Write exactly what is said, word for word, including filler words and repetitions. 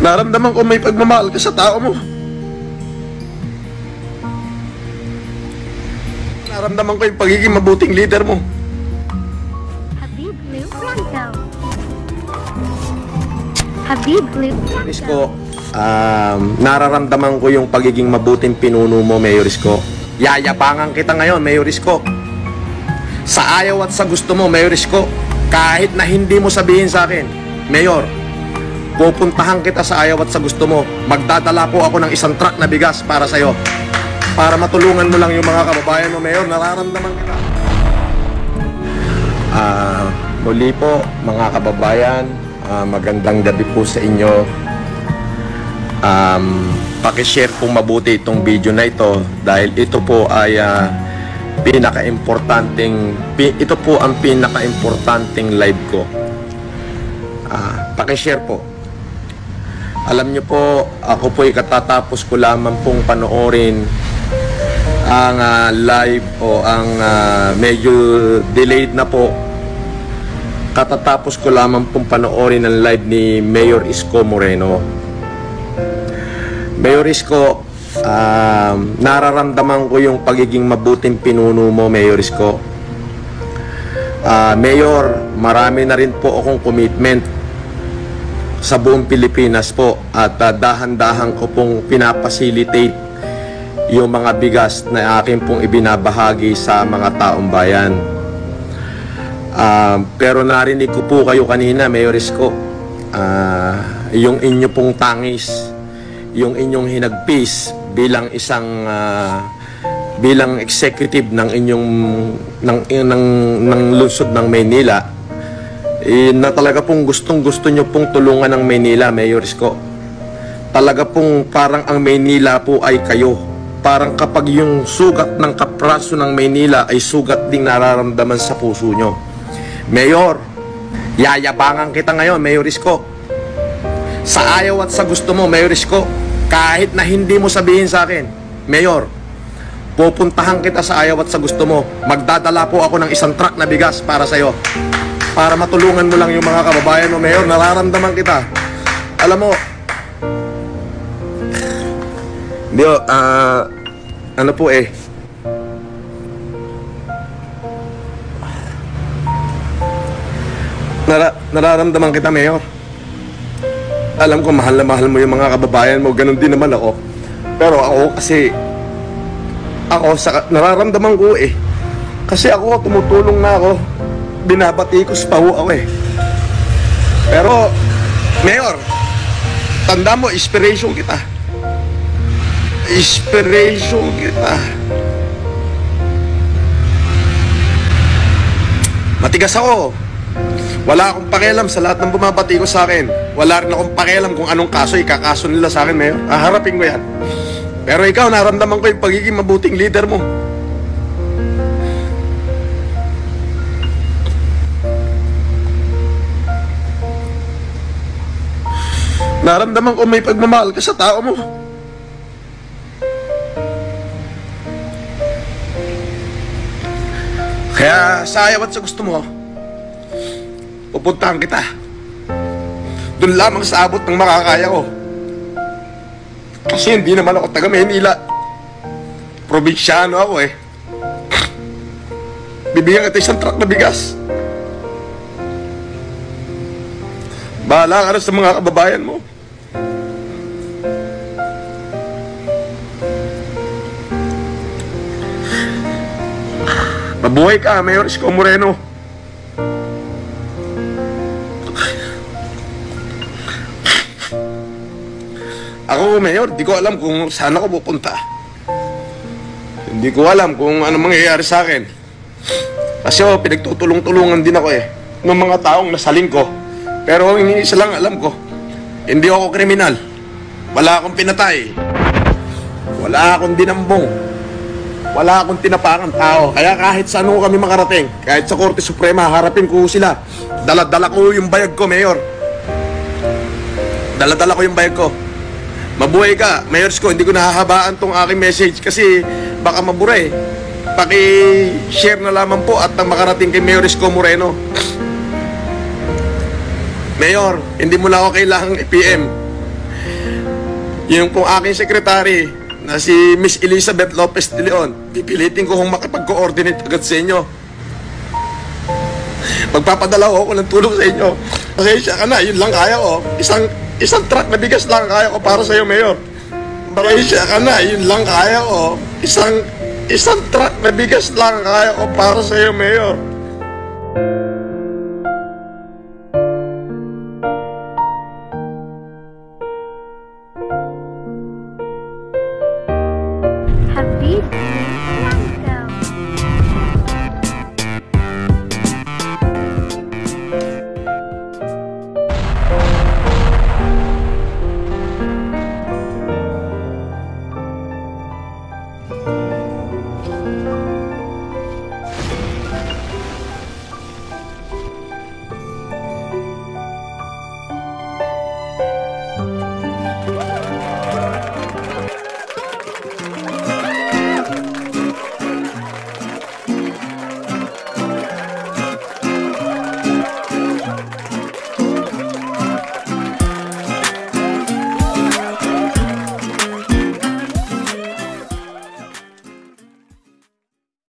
Naramdaman ko may pagmamahal ka sa tao mo. Naramdaman ko yung pagiging mabuting leader mo. Habib Blue Blanco. Habib Blue Blanco. Isko, um, nararamdaman ko yung pagiging mabuting pinuno mo, Mayor Isko. Yayabangan kita ngayon, Mayor Isko. Sa ayaw at sa gusto mo, Mayor Isko. Kahit na hindi mo sabihin sa akin, Mayor, pupuntahan kita sa ayaw at sa gusto mo. Magdadala po ako ng isang truck na bigas para sa'yo. Para matulungan mo lang yung mga kababayan mo, Mayor. Nararamdaman kita. Ah, uh, muli po, mga kababayan, uh, magandang gabi po sa inyo. Um, pakishare po mabuti itong video na ito dahil ito po ay uh, pinaka-importanting, pi, ito po ang pinaka-importanting live ko. Uh, pakishare po. Alam nyo po, ako po ay katatapos ko lamang pong panoorin ang uh, live o ang uh, medyo delayed na po. Katatapos ko lamang pong panoorin ang live ni Mayor Isko Moreno. Mayor Isko, uh, nararamdaman ko yung pagiging mabuting pinuno mo, Mayor Isko. Uh, Mayor, marami na rin po akong commitment sa buong Pilipinas po at uh, dahan-dahan ko pong pinapacilitate yung mga bigas na akin pong ibinabahagi sa mga taong bayan. Uh, pero narinig ko po kayo kanina, Mayor Isko, uh, yung inyo pong tangis, yung inyong hinagpis bilang isang uh, bilang executive ng inyong ng, ng, ng lungsod ng Maynila, eh, na talaga pong gustong gusto nyo pong tulungan ng Maynila, Mayor Isko. Talaga pong parang ang Maynila po ay kayo. Parang kapag yung sugat ng kapraso ng Maynila ay sugat ding nararamdaman sa puso nyo. Mayor, yayabangan kita ngayon, Mayor Isko. Sa ayaw at sa gusto mo, Mayor Isko, kahit na hindi mo sabihin sa akin, Mayor, pupuntahan kita sa ayaw at sa gusto mo. Magdadala po ako ng isang truck na bigas para sa'yo. Para matulungan mo lang yung mga kababayan mo, Mayor. Nararamdaman kita. Alam mo, hindi o, uh, ano po eh, Nara nararamdaman kita, Mayor. Alam ko, mahal na mahal mo yung mga kababayan mo. Ganon din naman ako. Pero ako kasi, ako, sa, nararamdaman ko eh. Kasi ako, tumutulong na ako. Binabatikos pa ho ako eh. Pero, Mayor, tanda mo, inspiration kita. Inspiration kita. Matigas ako. Wala akong pakialam sa lahat ng bumabati ko sa akin. Wala rin akong pakialam kung anong kaso ikakaso nila sa akin, Mayor. Haharapin ko yan. Pero ikaw, naramdaman ko yung pagiging mabuting leader mo. Naramdaman ko may pagmamahal ka sa tao mo. Kaya sa ayaw at sa gusto mo, pupuntahan kita. Doon lamang sa abot ng makakaya ko. Kasi hindi naman ako taga Maynila. Probinsyano ako eh. Bibigyan kita isang truck na bigas. Bahala ka na sa mga kababayan mo. Mabuhay ka, Mayor Isko Moreno. Ako, Mayor, di ko alam kung saan ako pupunta. Hindi ko alam kung ano mangyayari sa akin. Kasi oh, pinagtutulong-tulungan din ako eh ng mga taong nasaling ko. Pero ang isa lang alam ko, hindi ako kriminal. Wala akong pinatay. Wala akong dinambong. Wala akong tinapakan tao. Kaya kahit saan ko kami makarating, kahit sa Korte Suprema, harapin ko sila. Dala-dala ko yung bayag ko, Mayor. Dala-dala ko yung bayag ko. Mabuhay ka, Mayor Isko. Hindi ko nahahabaan tong aking message kasi baka mabura eh. Paki-share na lamang po at nang makarating kay Mayor Isko Moreno. Mayor, hindi mo na ako kailangang i-P M. Yung pong aking secretary na si Miss Elizabeth Lopez de Leon, pipilitin ko kung makipag-coordinate agad sa inyo. Magpapadala ko ako ng tulong sa inyo. Pasensya ka na, yun lang kaya ko. Isang, isang truck na bigas lang kaya ko para sa iyo, Mayor. Pasensya ka na, yun lang kaya ko. Isang, isang truck na bigas lang kaya ko para sa iyo, Mayor.